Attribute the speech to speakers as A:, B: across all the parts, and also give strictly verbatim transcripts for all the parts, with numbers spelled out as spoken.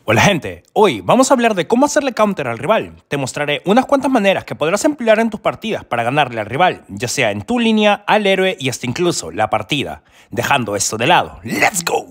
A: Hola gente, hoy vamos a hablar de cómo hacerle counter al rival. Te mostraré unas cuantas maneras que podrás emplear en tus partidas para ganarle al rival, ya sea en tu línea, al héroe y hasta incluso la partida. Dejando esto de lado, ¡let's go!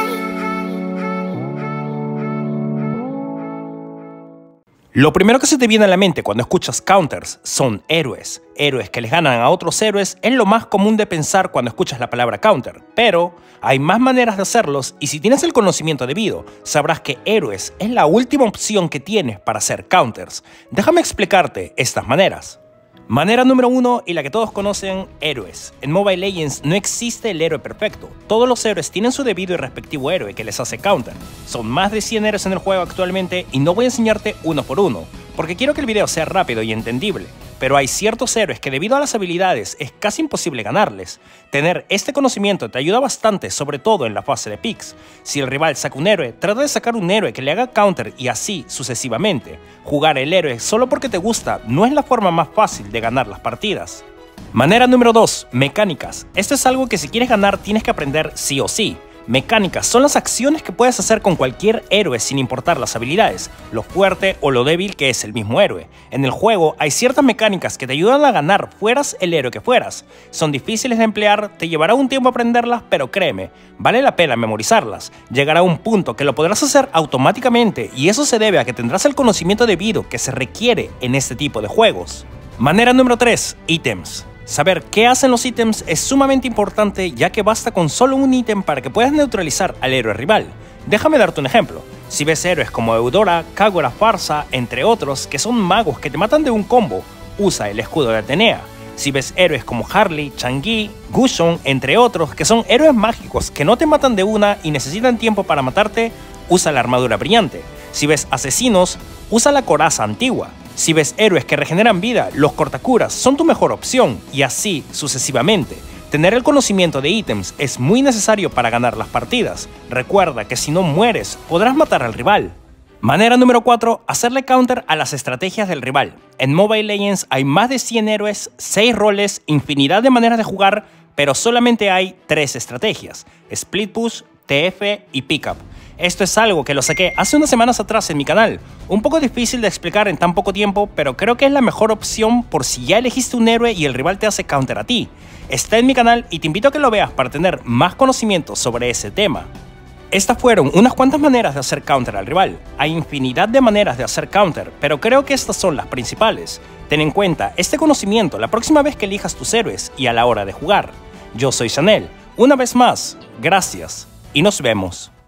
A: Lo primero que se te viene a la mente cuando escuchas counters son héroes. Héroes que les ganan a otros héroes es lo más común de pensar cuando escuchas la palabra counter, pero hay más maneras de hacerlos y si tienes el conocimiento debido, sabrás que héroes es la última opción que tienes para hacer counters. Déjame explicarte estas maneras. Manera número uno y la que todos conocen, héroes. En Mobile Legends no existe el héroe perfecto. Todos los héroes tienen su debido y respectivo héroe que les hace counter. Son más de cien héroes en el juego actualmente y no voy a enseñarte uno por uno, porque quiero que el video sea rápido y entendible. Pero hay ciertos héroes que debido a las habilidades es casi imposible ganarles. Tener este conocimiento te ayuda bastante, sobre todo en la fase de picks. Si el rival saca un héroe, trata de sacar un héroe que le haga counter y así sucesivamente. Jugar el héroe solo porque te gusta no es la forma más fácil de ganar las partidas. Manera número dos. Mecánicas. Esto es algo que si quieres ganar tienes que aprender sí o sí. Mecánicas son las acciones que puedes hacer con cualquier héroe sin importar las habilidades, lo fuerte o lo débil que es el mismo héroe. En el juego hay ciertas mecánicas que te ayudan a ganar fueras el héroe que fueras. Son difíciles de emplear, te llevará un tiempo aprenderlas, pero créeme, vale la pena memorizarlas. Llegará un punto que lo podrás hacer automáticamente y eso se debe a que tendrás el conocimiento debido que se requiere en este tipo de juegos. Manera número tres. Ítems. Saber qué hacen los ítems es sumamente importante ya que basta con solo un ítem para que puedas neutralizar al héroe rival. Déjame darte un ejemplo. Si ves héroes como Eudora, Kagura, Farsa, entre otros, que son magos que te matan de un combo, usa el escudo de Atenea. Si ves héroes como Harley, Chang'e, Gushun, entre otros, que son héroes mágicos que no te matan de una y necesitan tiempo para matarte, usa la armadura brillante. Si ves asesinos, usa la coraza antigua. Si ves héroes que regeneran vida, los cortacuras son tu mejor opción, y así sucesivamente. Tener el conocimiento de ítems es muy necesario para ganar las partidas. Recuerda que si no mueres, podrás matar al rival. Manera número cuatro. Hacerle counter a las estrategias del rival. En Mobile Legends hay más de cien héroes, seis roles, infinidad de maneras de jugar, pero solamente hay tres estrategias: Split Push, T F y Pickup. Esto es algo que lo saqué hace unas semanas atrás en mi canal. Un poco difícil de explicar en tan poco tiempo, pero creo que es la mejor opción por si ya elegiste un héroe y el rival te hace counter a ti. Está en mi canal y te invito a que lo veas para tener más conocimiento sobre ese tema. Estas fueron unas cuantas maneras de hacer counter al rival. Hay infinidad de maneras de hacer counter, pero creo que estas son las principales. Ten en cuenta este conocimiento la próxima vez que elijas tus héroes y a la hora de jugar. Yo soy Chanel. Una vez más, gracias y nos vemos.